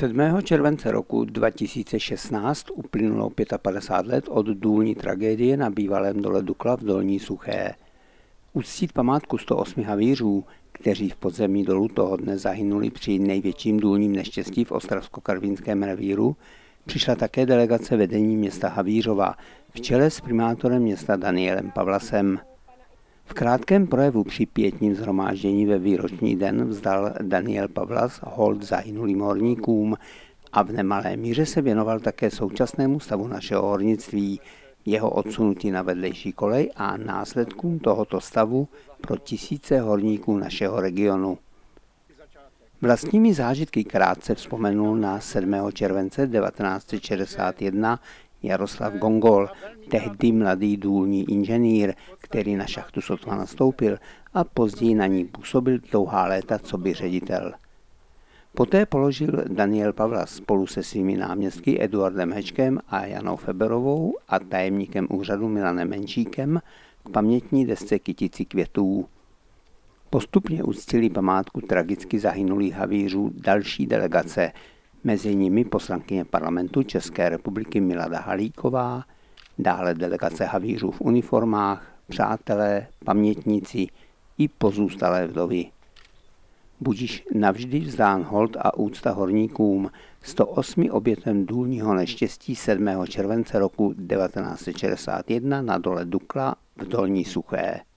7. července roku 2016 uplynulo 55 let od důlní tragédie na bývalém dole Dukla v Dolní Suché. Uctít památku 108 havířů, kteří v podzemí dolu toho dne zahynuli při největším důlním neštěstí v Ostravsko-Karvinském revíru, přišla také delegace vedení města Havířova v čele s primátorem města Danielem Pavlasem. V krátkém projevu při pietním shromáždění ve výroční den vzdal Daniel Pavlas hold zahynulým horníkům a v nemalé míře se věnoval také současnému stavu našeho hornictví, jeho odsunutí na vedlejší kolej a následkům tohoto stavu pro tisíce horníků našeho regionu. Vlastními zážitky krátce vzpomenul na 7. července 1961 Jaroslav Gongol, tehdy mladý důlní inženýr, který na šachtu sotva nastoupil a později na ní působil dlouhá léta coby ředitel. Poté položil Daniel Pavlas spolu se svými náměstky Eduardem Hečkem a Janou Feberovou a tajemníkem úřadu Milanem Menšíkem k pamětní desce kytici květů. Postupně uctili památku tragicky zahynulých havířů další delegace, mezi nimi poslankyně parlamentu České republiky Milada Halíková, dále delegace havířů v uniformách, přátelé, pamětníci i pozůstalé vdovy. Budiž navždy vzdán hold a úcta horníkům 108 obětem důlního neštěstí 7. července roku 1961 na dole Dukla v Dolní Suché.